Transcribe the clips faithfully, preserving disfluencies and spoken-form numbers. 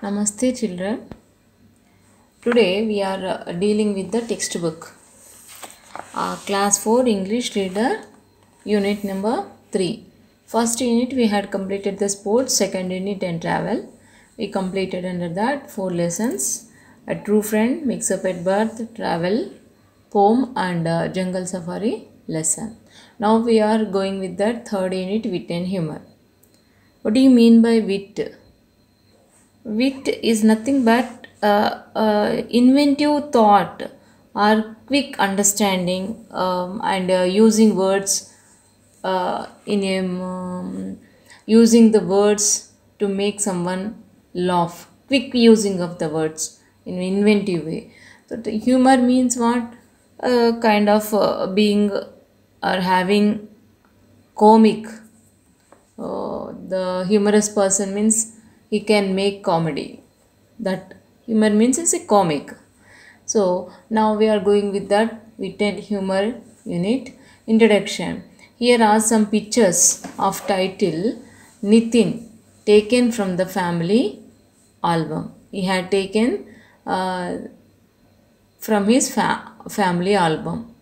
Namaste children. Today we are uh, dealing with the textbook. Uh, class four English Reader unit number three. First unit we had completed the sports, second unit and travel. We completed under that four lessons. A true friend, mix up at birth, travel, poem and uh, jungle safari lesson. Now we are going with the third unit, wit and humor. What do you mean by wit? Wit is nothing but uh, uh, inventive thought or quick understanding um, and uh, using words uh, in a, um, using the words to make someone laugh. Quick using of the words in an inventive way. So the humor means what? Uh, kind of uh, being or having comic. Uh, the humorous person means he can make comedy. That humor means is a comic. So now we are going with that wit and humor unit. Introduction. Here are some pictures of title Nitin, taken from the family album. He had taken uh, from his fa family album.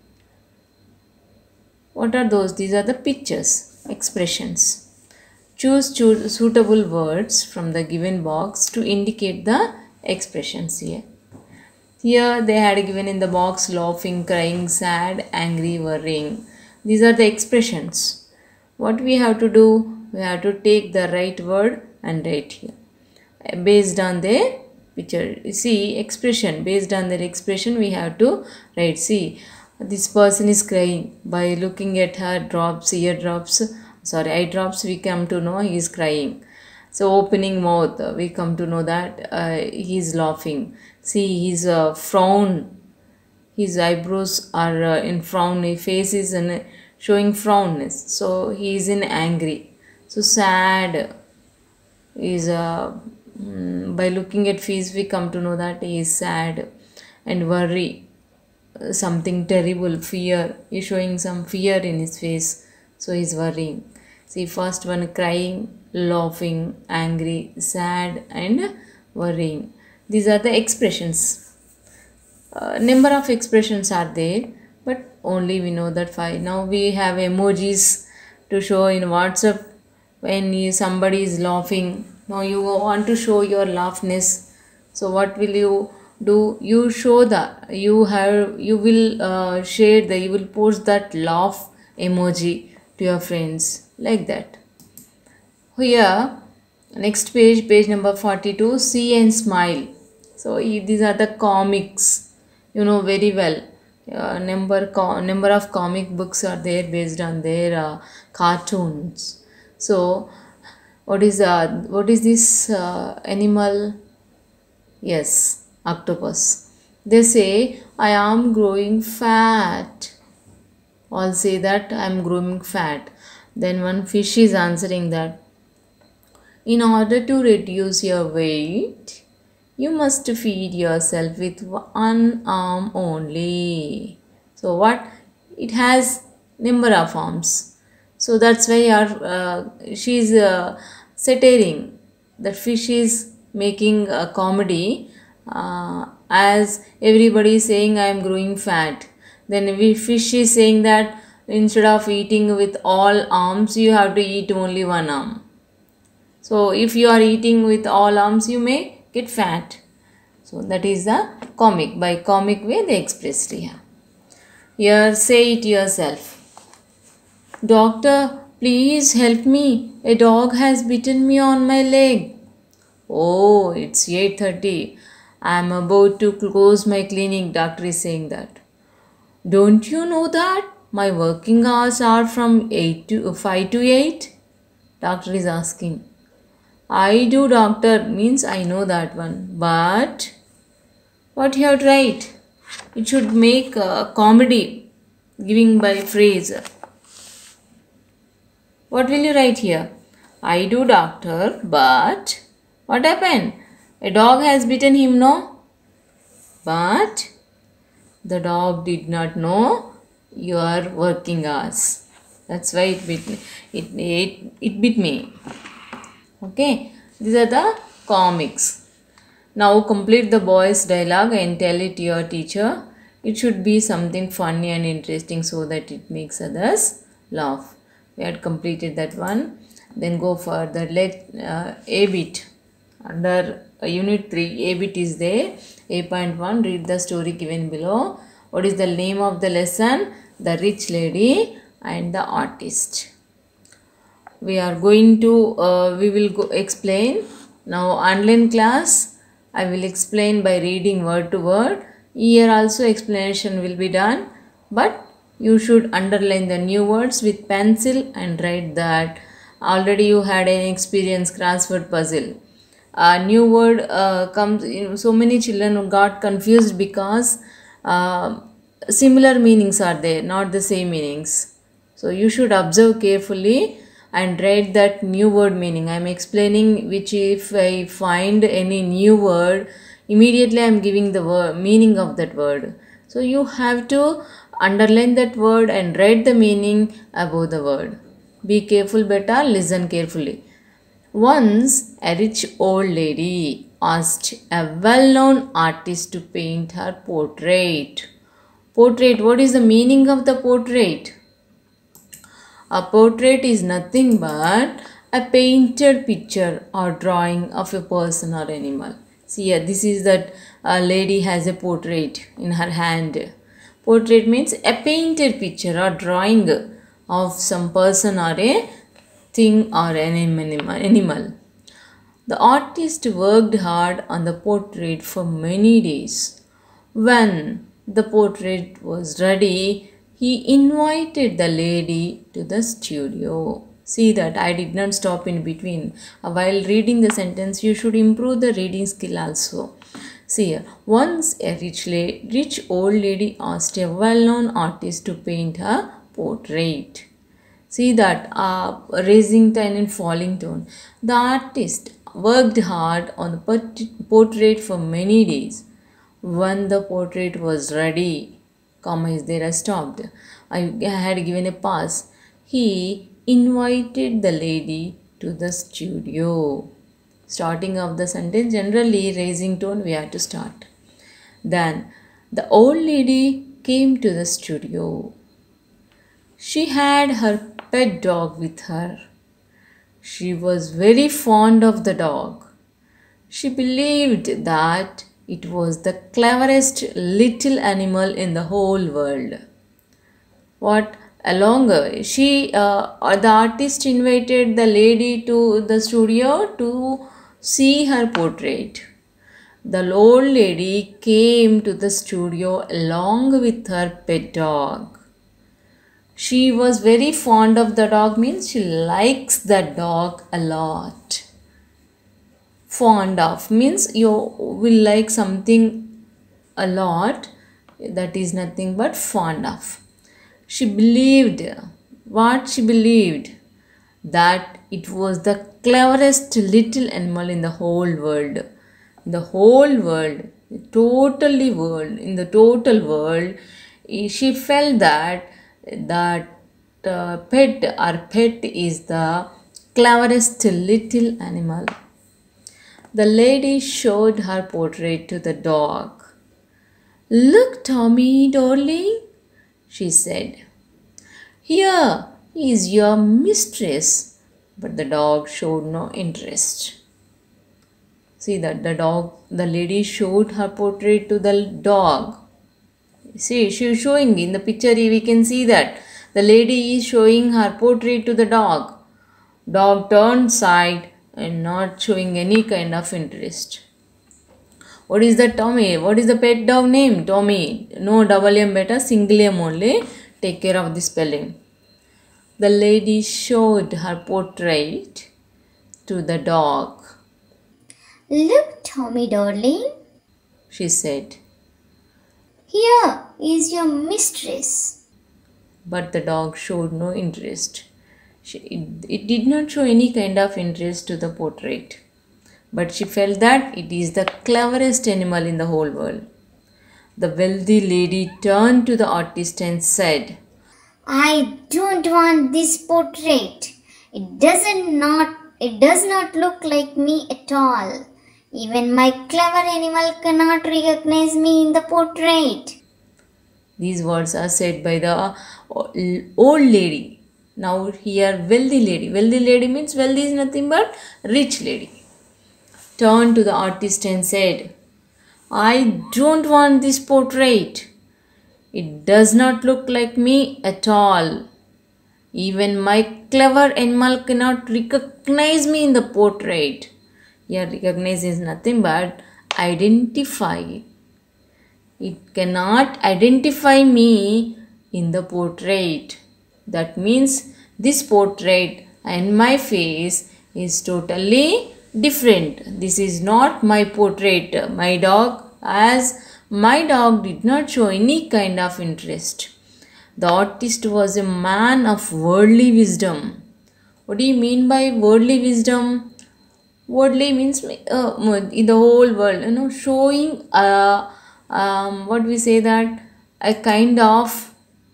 What are those? These are the pictures, expressions. Choose suitable words from the given box to indicate the expressions here. Here they had given in the box laughing, crying, sad, angry, worrying. These are the expressions. What we have to do? We have to take the right word and write here. Based on their picture. See, expression. Based on their expression we have to write. See, this person is crying. By looking at her drops, ear drops, sorry, eye drops, we come to know he is crying. So opening mouth, we come to know that uh, he is laughing. See, his uh, frown, his eyebrows are uh, in frown, his face is in, showing frownness. So he is in angry. So sad is, uh, mm, by looking at face, we come to know that he is sad. And worry, uh, something terrible, fear, he is showing some fear in his face. So he is worrying. See, first one crying, laughing, angry, sad and worrying. These are the expressions. Uh, number of expressions are there, but only we know that five. Now we have emojis to show in WhatsApp when you, somebody is laughing. Now you want to show your laughness. So what will you do? You show that you have you will uh, share the you will post that laugh emoji to your friends. Like that. Here, next page, page number forty-two, see and smile. So these are the comics, you know very well. Uh, number number of comic books are there based on their uh, cartoons. So what is uh, what is this uh, animal? Yes, octopus. They say I am growing fat. All say that I am growing fat. Then one fish is answering that in order to reduce your weight, you must feed yourself with one arm only. So what? It has number of arms. So that's why our, uh, she is uh, satiring. The fish is making a comedy uh, as everybody is saying I am growing fat. Then we fish is saying that instead of eating with all arms, you have to eat only one arm. So if you are eating with all arms, you may get fat. So that is the comic. By comic way they expressed here. Here say it yourself. Doctor, please help me. A dog has bitten me on my leg. Oh, it's eight thirty. I am about to close my clinic. Doctor is saying that. Don't you know that my working hours are from eight to five to eight? Doctor is asking. I do, doctor, means I know that one. But what you have to write? It should make a comedy giving by phrase. What will you write here? I do, doctor, but what happened? A dog has bitten him, no? But the dog did not know your working hours. That's why it bit me. It, it, it bit me. Okay. These are the comics. Now complete the boy's dialogue and tell it to your teacher. It should be something funny and interesting so that it makes others laugh. We had completed that one. Then go for the let uh, A bit. Under uh, unit three, A bit is there. A point one, read the story given below. What is the name of the lesson? The Rich Lady and the Artist. We are going to, uh, we will go explain. Now online class, I will explain by reading word to word. Here also explanation will be done, but you should underline the new words with pencil and write that. Already you had an experience crossword puzzle. A new word uh, comes in, so many children got confused because uh, similar meanings are there, not the same meanings. So you should observe carefully and write that new word meaning. I am explaining which if I find any new word, immediately I am giving the word, meaning of that word. So you have to underline that word and write the meaning above the word. Be careful beta, listen carefully. Once a rich old lady asked a well-known artist to paint her portrait. Portrait, what is the meaning of the portrait? A portrait is nothing but a painted picture or drawing of a person or animal. See here, this is that a lady has a portrait in her hand. Portrait means a painted picture or drawing of some person or a thing or an animal. The artist worked hard on the portrait for many days. When the portrait was ready, he invited the lady to the studio. See that I did not stop in between. While reading the sentence, you should improve the reading skill also. See here, once a rich, la- rich old lady asked a well-known artist to paint her portrait. See that uh, raising tone and falling tone. The artist worked hard on the portrait for many days. When the portrait was ready, comma is there, I stopped. I had given a pause. He invited the lady to the studio. Starting of the sentence, generally raising tone we have to start. Then the old lady came to the studio. She had her pet dog with her. She was very fond of the dog. She believed that it was the cleverest little animal in the whole world. What along she uh, the artist invited the lady to the studio to see her portrait. The old lady came to the studio along with her pet dog. She was very fond of the dog means she likes the dog a lot. Fond of means you will like something a lot, that is nothing but fond of. She believed, what she believed? That it was the cleverest little animal in the whole world. In the whole world, totally world, in the total world, she felt that that uh, pet or pet is the cleverest little animal. The lady showed her portrait to the dog. "Look, Tommy, darling," she said. "Here is your mistress." But the dog showed no interest. See that the dog, the lady showed her portrait to the dog. See, she is showing in the picture, we can see that the lady is showing her portrait to the dog. Dog turned aside and not showing any kind of interest. What is the Tommy? What is the pet dog name? Tommy. No double M beta, single M only. Take care of the spelling. The lady showed her portrait to the dog. "Look, Tommy, darling," she said. "Here is your mistress." But the dog showed no interest. She, it, it did not show any kind of interest to the portrait. But she felt that it is the cleverest animal in the whole world. The wealthy lady turned to the artist and said, "I don't want this portrait. It doesn't not it does not look like me at all. Even my clever animal cannot recognize me in the portrait. These words are said by the old lady. Now here wealthy lady. Wealthy lady means wealthy is nothing but rich lady. Turned to the artist and said, I don't want this portrait. It does not look like me at all. Even my clever animal cannot recognize me in the portrait. Here recognize is nothing but identify. It cannot identify me in the portrait. That means this portrait and my face is totally different. This is not my portrait. My dog, as my dog did not show any kind of interest. The artist was a man of worldly wisdom. What do you mean by worldly wisdom? Worldly means uh, in the whole world, you know, showing a, um, what we say that a kind of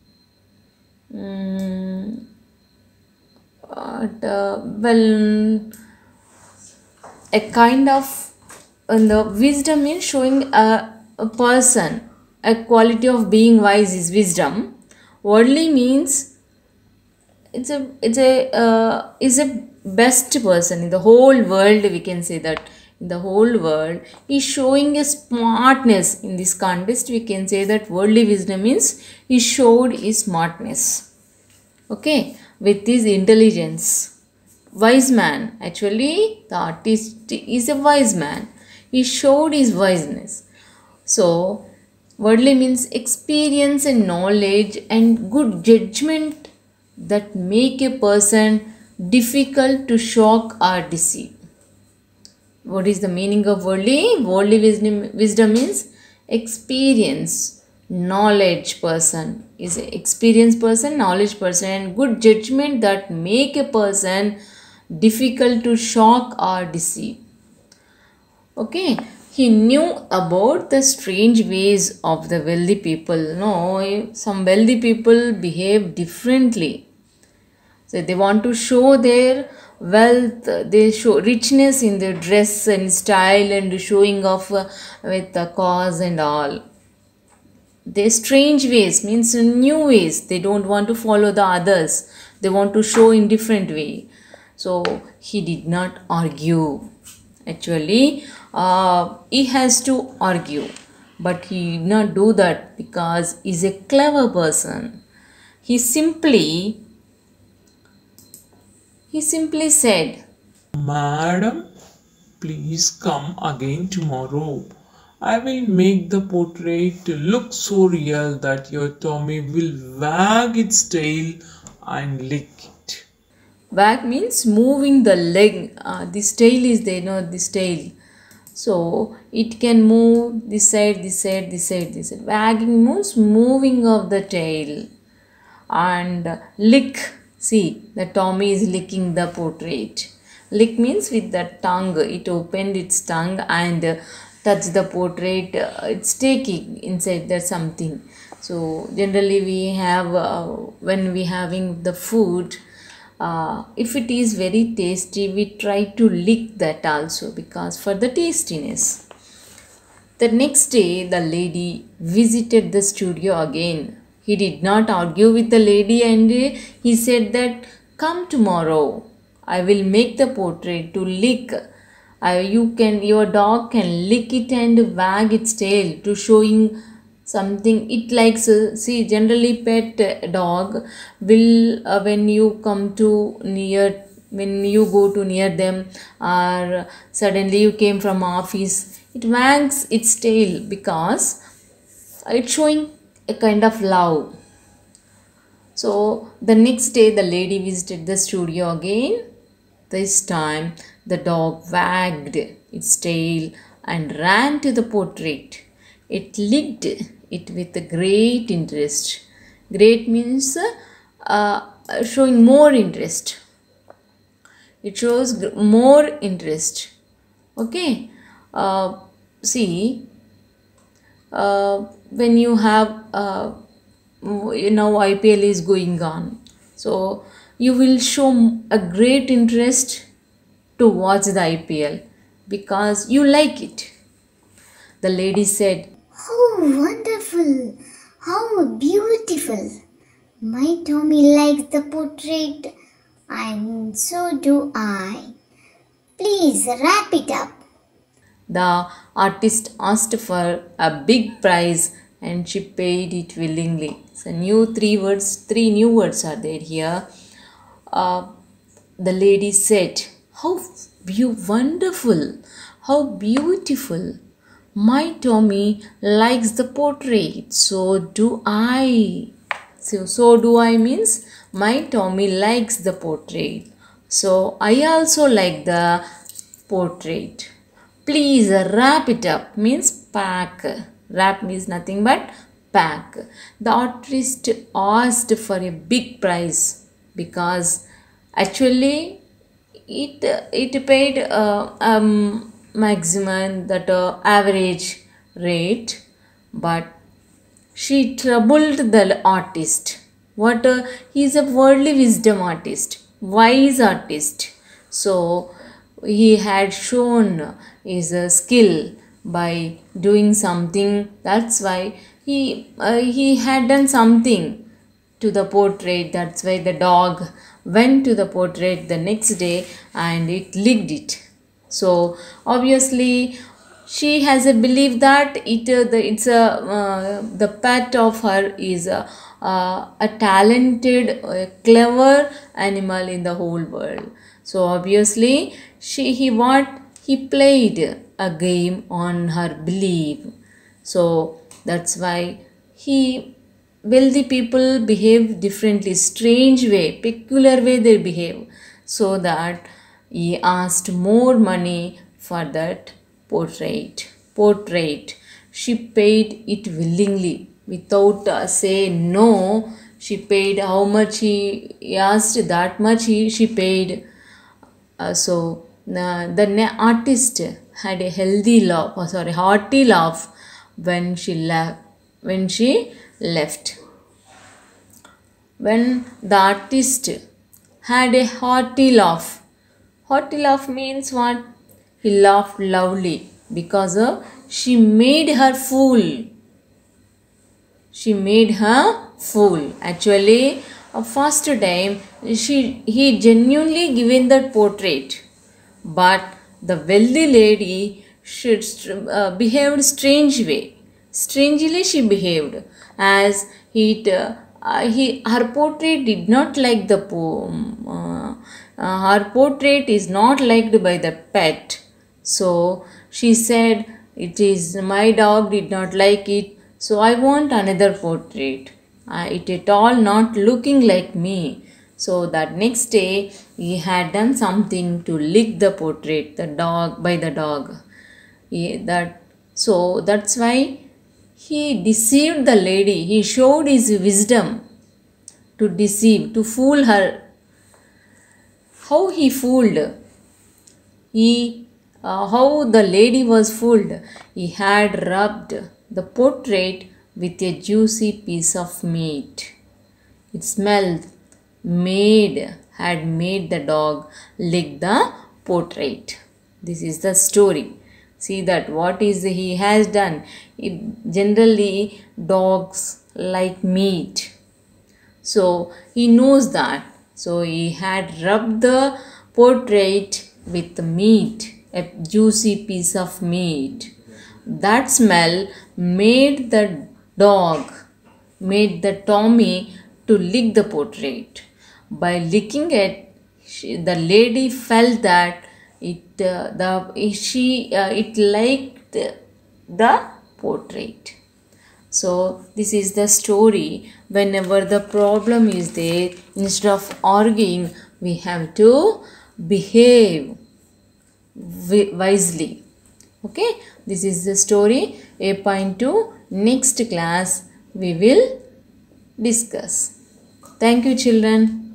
um, but, uh, well, a kind of and the wisdom means showing a, a person a quality of being wise is wisdom. Worldly means it's a it's a uh, is a best person in the whole world. We can say that in the whole world is showing a smartness. In this context, we can say that worldly wisdom means he showed his smartness. Okay, with his intelligence. Wise man. Actually, the artist is a wise man. He showed his wiseness. So, worldly means experience and knowledge and good judgment that make a person difficult to shock or deceive. What is the meaning of worldly? Worldly wisdom, wisdom means experience, knowledge person. Is an experienced person, knowledge person, and good judgment that make a person difficult to shock or deceive. Okay. He knew about the strange ways of the wealthy people. No, some wealthy people behave differently. So they want to show their wealth, they show richness in their dress and style and showing off uh, with the cars and all. They strange ways means new ways. They don't want to follow the others. They want to show in different way. So he did not argue. Actually, uh, he has to argue, but he did not do that because he is a clever person. He simply, he simply said, Madam, please come again tomorrow. I will make the portrait look so real that your Tommy will wag its tail and lick it. Wag means moving the leg. Uh, this tail is there, no, this tail. So it can move this side, this side, this side, this side. Wagging means moving of the tail. And lick, see, the Tommy is licking the portrait. Lick means with the tongue. It opened its tongue and uh, touched the portrait. Uh, it's taking inside that something. So generally we have, uh, when we having the food, Uh, if it is very tasty, we try to lick that also because for the tastiness. The next day, the lady visited the studio again. He did not argue with the lady and he said that, come tomorrow. I will make the portrait to lick. Uh, you can, your dog can lick it and wag its tail to showing something it likes. Uh, see, generally pet uh, dog will uh, when you come to near, when you go to near them or suddenly you came from office, it wags its tail because it's showing a kind of love. So the next day the lady visited the studio again. This time the dog wagged its tail and ran to the portrait. It licked it with a great interest. Great means uh, showing more interest. It shows more interest. Okay. Uh, see, uh, when you have, uh, you know, I P L is going on. So you will show a great interest to watch the I P L. because you like it. The lady said, How wonderful! How beautiful! My Tommy likes the portrait, and so do I. Please wrap it up. The artist asked for a big price and she paid it willingly. So new three words, three new words are there here. Uh, the lady said, How you wonderful, how beautiful. My Tommy likes the portrait, so do I. So, so do I means my Tommy likes the portrait. So I also like the portrait. Please wrap it up means pack. Wrap means nothing but pack. The artist asked for a big price because actually it it paid uh, um, maximum that uh, average rate, but she troubled the artist. What uh, he is a worldly wisdom artist, wise artist. So he had shown his uh, skill by doing something. That's why he uh, he had done something to the portrait. That's why the dog went to the portrait the next day and it licked it. So obviously she has a belief that it uh, the it's a uh, the pet of her is a, uh, a talented uh, clever animal in the whole world. So obviously she he what he played a game on her belief. So that's why he wealthy people behave differently, strange way, peculiar way they behave, so that he asked more money for that portrait. Portrait. She paid it willingly without uh, say no. She paid how much he asked, that much he, she paid. Uh, so uh, the artist had a healthy laugh, oh, sorry, hearty laugh when she left. When she left. When the artist had a hearty laugh. Hearty laugh means what? He laughed loudly because uh, she made her fool. She made her fool. Actually, a first time she he genuinely given that portrait, but the wealthy lady should uh, behaved strange way. Strangely she behaved, as he uh, he her portrait did not like the poem. Uh, uh, her portrait is not liked by the pet. So she said, it is my dog did not like it, so I want another portrait. Uh, it at all not looking like me. So that next day he had done something to lick the portrait, the dog by the dog. He, that so that's why he deceived the lady. He showed his wisdom to deceive, to fool her. How he fooled? He, uh, how the lady was fooled? He had rubbed the portrait with a juicy piece of meat. It smelled, made, had made the dog lick the portrait. This is the story. See that what is he has done. It, generally dogs like meat. So he knows that. So he had rubbed the portrait with meat, a juicy piece of meat. That smell made the dog, made the Tommy to lick the portrait. By licking it, she, the lady felt that it uh, the she uh, it liked the portrait. So this is the story. Whenever the problem is there, instead of arguing, we have to behave wisely. Okay, this is the story. eight point two. Next class we will discuss. Thank you, children.